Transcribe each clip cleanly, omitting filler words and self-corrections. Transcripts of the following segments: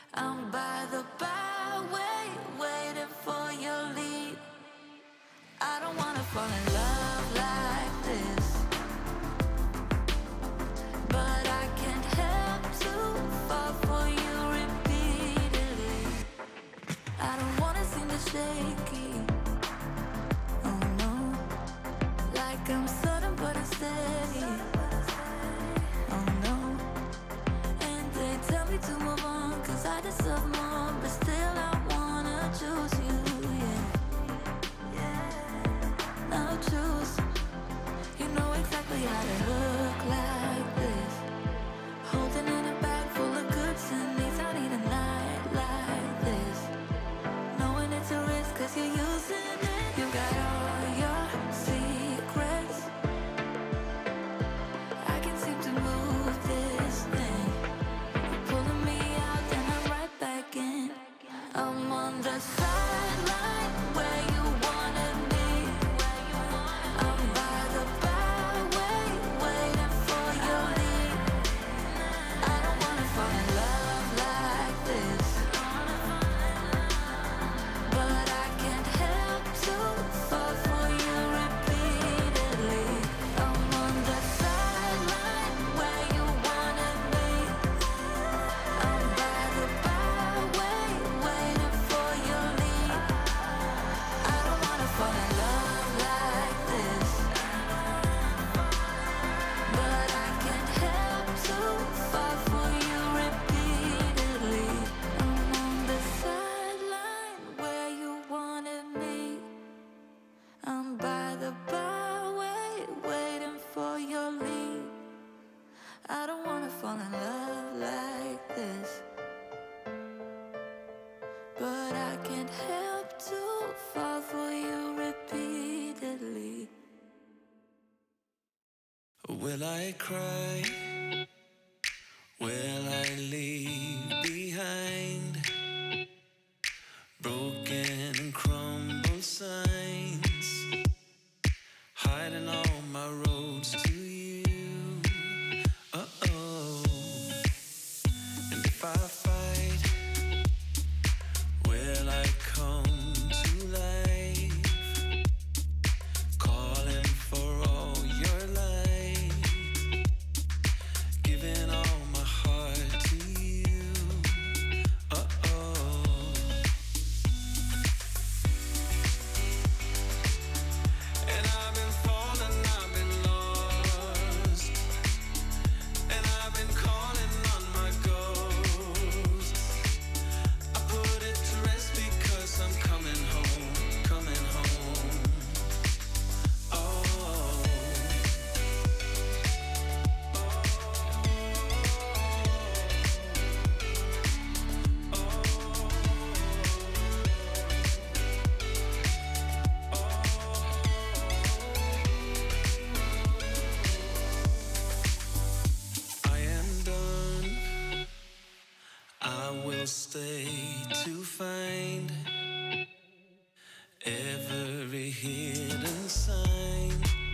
I'm by the byway, waiting for your lead. I don't wanna fall in love like this, but I can't help to fall for you repeatedly. I don't wanna seem to shaky, oh no, like I'm sudden but I'm steady, oh no. And they tell me to move on, cause I deserve more, but still I wanna choose you, yeah. Now choose, you know exactly how to look like this, holding in a bag full of goods and needs. I need a night like this, knowing it's a risk cause you're using it. You got all your secrets, I can't seem to move this thing. You're pulling me out then I'm right back in. I'm on the sideline where you wanted me. I'm by the byway, waiting for your lead. I don't wanna fall in love like this, but I can't help to fall for you repeatedly. I'm on the sideline where you wanted me. I'm by the byway, waiting for your lead. I don't wanna fall in love like this, but I can't help to fall for you repeatedly. I'm on the sideline where you wanted me. I'm by the byway, waiting for your lead. I don't wanna fall in love like this, but I can't help to fall for you repeatedly. Will I cry? Will I leave behind broken and crumbled signs, hiding all my roads to you? Uh-oh. And if I fight, will I come to life, calling for all your light, giving all my heart to you? Uh-oh. And I've been falling, I've been lost, and I've been calling on my ghost. I put it to rest because I'm coming home, coming home. Oh. I am done. I will stay to find every hidden sign,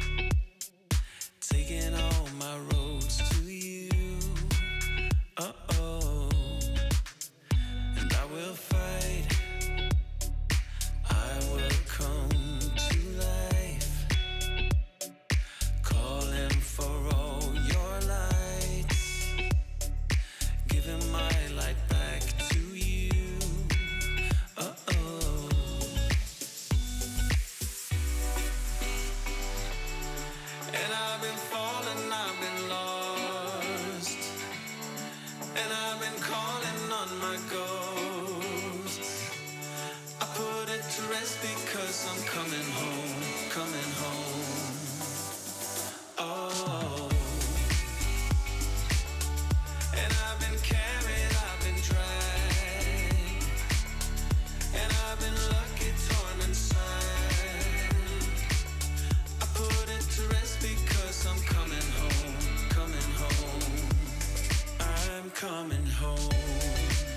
taking all my roads to you. Uh-oh. And I will fight, I will come to life, calling for all your lights, giving my light back to you. Uh-oh. And I've been falling, I've been lost, and I've been calling on my ghost. I put it to rest because I'm coming home, coming home. Oh. And I've been carried, I've been dragged, and I've been lucky, torn inside. I put it to rest because I'm coming home, coming home. I'm coming home.